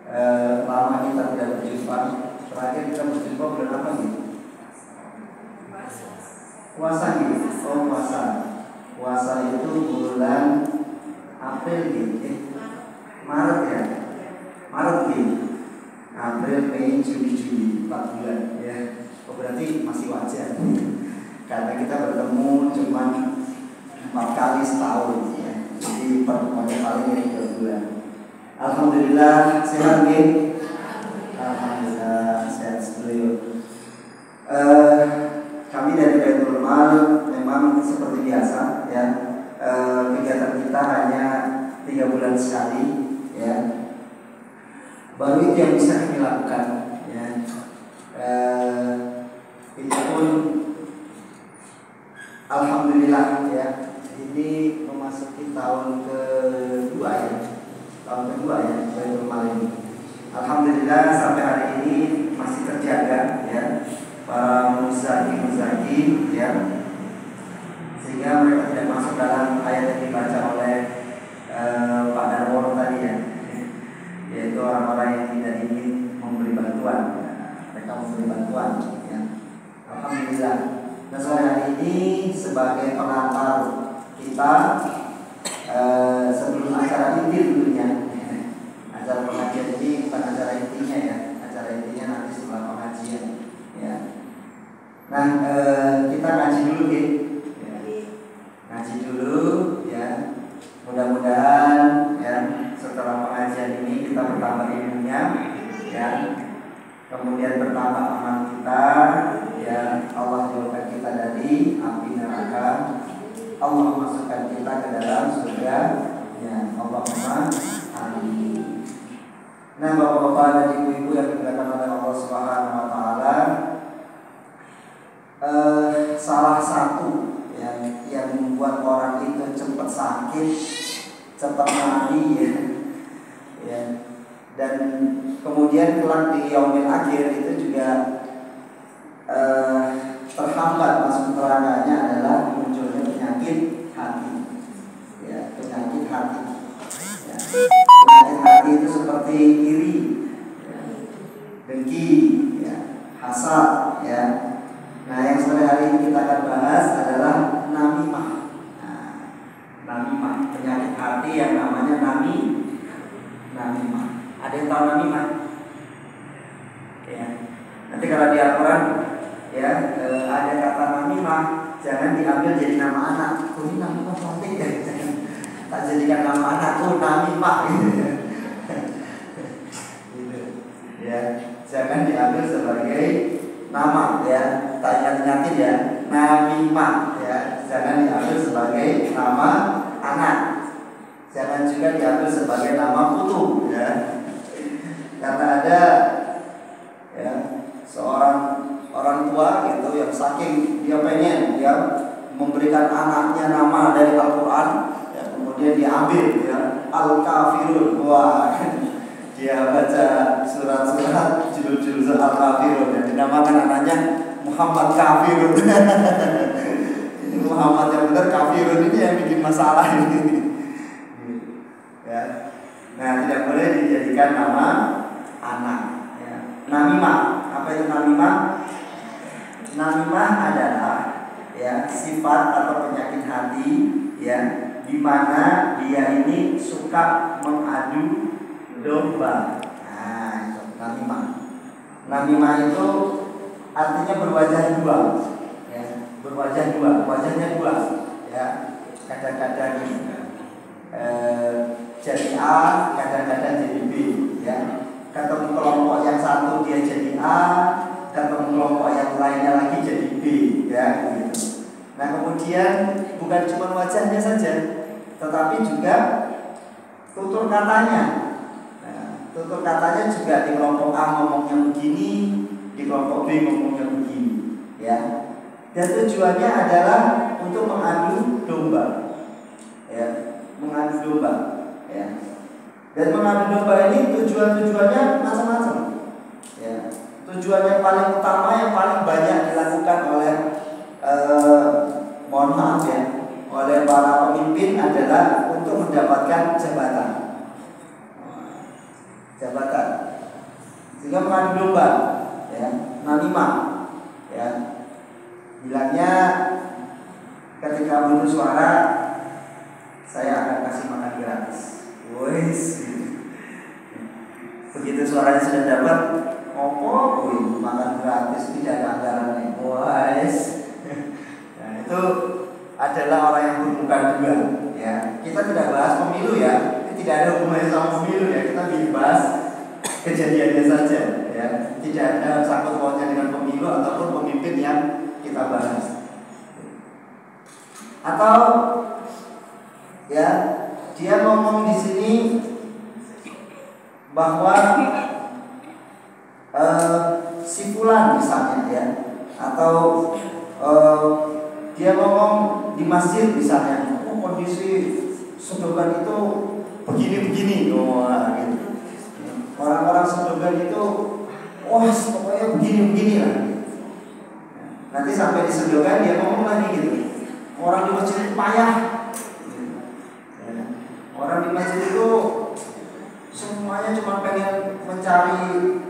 Lama kita tidak berjumpa. Terakhir kita berjumpa bulan apa nih? Puasa nih. Oh, puasa. Puasa itu bulan April nih. Maret ya. Maret nih. April, Mei, Juni, Juli, 4 bulan ya. Oh, berarti masih wajar. Karena kita bertemu cuma 4 kali setahun ya. Jadi pertemuannya paling ini 3 bulan. Alhamdulillah sehat nih. Alhamdulillah sehat selalu. Kami dari Baitul Mal memang seperti biasa ya. Kegiatan kita hanya 3 bulan sekali ya. Baru itu yang bisa kami lakukan ya. Itu pun alhamdulillah ya. Ini memasuki tahun kedua ya. Tahun kedua ya Baitul Mal ini. Alhamdulillah sampai hari ini masih terjaga ya para muzaki ya, sehingga mereka tidak masuk dalam ayat yang dibaca oleh Pak Darwono tadi ya, yaitu orang-orang yang tidak ingin memberi bantuan. Mereka memberi bantuan ya. Alhamdulillah. Dan sore hari ini sebagai pengantar kita sebelum acara inti dulunya. Acara pengajian ini bukan acara intinya ya. Acara intinya nanti setelah pengajian ya. Nah, kita ngaji dulu ya. Ngaji dulu ya. Mudah-mudahan ya setelah pengajian ini kita bertambah ilmunya ya. Kemudian bertambah amal kita ya. Allah jauhkan kita dari api neraka. Allah masukkan kita ke dalam surga ya. Allahumma amin. Nah, bapak-bapak dan ibu-ibu yang dimuliakan oleh Allah Subhanahu wa taala, salah satu yang membuat orang itu cepat sakit, cepat mati ya. Dan kemudian kelak di yaumil akhir itu juga terhambat masuk nerakanya adalah munculnya penyakit hati ya, penyakit hati ya. Penyakit hati itu seperti iri ya, dengki ya, hasad ya. Nah, yang sore hari ini kita akan bahas adalah namimah. Nah, namimah, penyakit hati yang namanya namimah. Ada yang tahu namimah? Ya. Nanti kalau di Al-Quran ya ada kata namimah, jangan diambil jadi nama anak. Ini namimah cantik ya. Tak jadikan nama anakku namimah gitu. Ya, jangan diambil sebagai nama ya. Tak ingat-ingatin ya, namimah ya. Jangan diambil sebagai nama anak. Jangan juga diambil sebagai nama putu ya. Karena ada ya seorang orang tua gitu yang saking dia pengen dia memberikan anaknya nama dari Al-Quran ya, kemudian diambil ya Al-Kafirun. Wah, dia baca surat-surat judul-judul Al-Kafirun dan dinamakan anaknya Muhammad Kafirun. Ini Muhammad yang benar, Kafirun ini yang bikin masalah ini ya. Nah, tidak boleh dijadikan nama anak ya. Namimah, apa itu namimah? Namimah adalah ya sifat atau penyakit hati ya, di mana dia ini suka mengadu domba. Nah, itu namimah. Namimah itu artinya berwajah dua ya, berwajah dua, wajahnya dua ya. Kadang-kadang jadi A, kadang-kadang jadi B ya. Ketemu kelompok yang satu dia jadi A, ketemu kelompok yang lainnya lagi jadi B ya gitu. Nah, kemudian bukan cuma wajahnya saja, tetapi juga tutur katanya. Nah, tutur katanya juga di kelompok A ngomongnya begini, di kelompok B ngomongnya begini ya. Dan tujuannya adalah untuk mengadu domba ya, mengadu domba ya. Dan mengadu domba ini tujuannya macam-macam ya. Tujuan yang paling utama, yang paling banyak dilakukan oleh mohon maaf ya, oleh para pemimpin adalah untuk mendapatkan jabatan. jabatan. Sehingga mengadu domba, ya, namimah, ya. Bilangnya ketika butuh suara, saya akan kasih makan gratis. Wes, begitu suaranya sudah dapat, makan gratis, tidak ada anggarannya. Wes, nah itu adalah orang yang bermuka dua, ya. Kita tidak bahas pemilu, ya. Tidak ada hubungannya sama pemilu, ya. Kita bahas kejadiannya saja, ya. Tidak ada sangkut pautnya dengan pemilu ataupun pemimpin yang kita bahas. Atau ya, dia ngomong di sini bahwa si fulan misalnya, ya, atau dia ngomong di masjid misalnya, kondisi Sundogan itu begini-begini, gitu. Orang-orang Sundogan itu, pokoknya begini-begini lah. Nanti sampai di Sundogan dia ngomong lagi gitu, orang di masjid itu payah. Orang di masjid itu semuanya cuma pengen mencari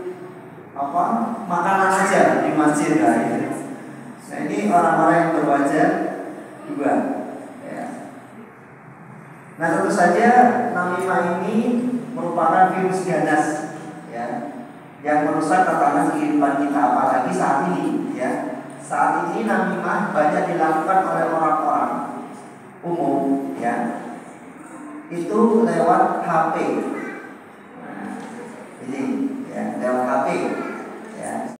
makanan aja di masjid, gitu. Nah, ini orang-orang yang berwajah dua, ya. Nah, tentu saja namimah ini merupakan virus ganas, ya, yang merusak tatanan kehidupan kita, apalagi saat ini, ya. Saat ini namimah banyak dilakukan oleh orang-orang umum, ya. Itu lewat HP. Nah, ini, ya, lewat HP, ya.